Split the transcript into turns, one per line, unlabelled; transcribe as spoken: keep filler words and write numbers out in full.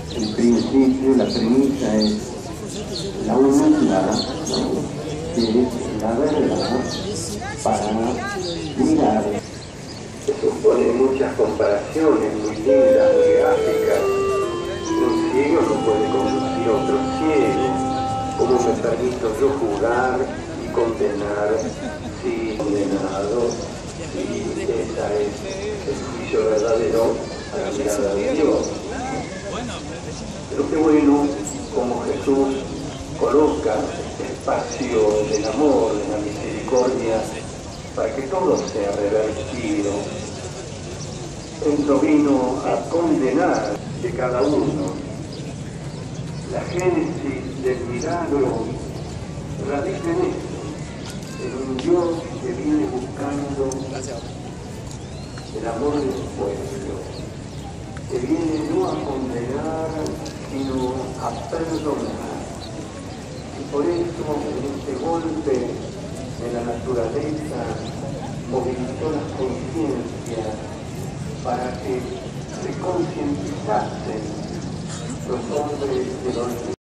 En principio, la premisa es la humildad, ¿no? Que es la verdad para mirar. Se supone muchas comparaciones muy lindas, muy gráficas. Un ciego no puede conducir a otro ciego. ¿Cómo me permito yo juzgar y condenar si condenado? Y esa es el juicio verdadero a la mirada de Dios. Pero qué bueno como Jesús coloca este espacio del amor, de la misericordia, para que todo sea revertido. Él no vino a condenar de cada uno. La génesis del milagro radica en esto, en un Dios que viene buscando el amor del pueblo, que viene no a condenar, sino a perdonar. Y por eso, en este golpe de la naturaleza, movilizó las conciencias para que se concientizasen los hombres de los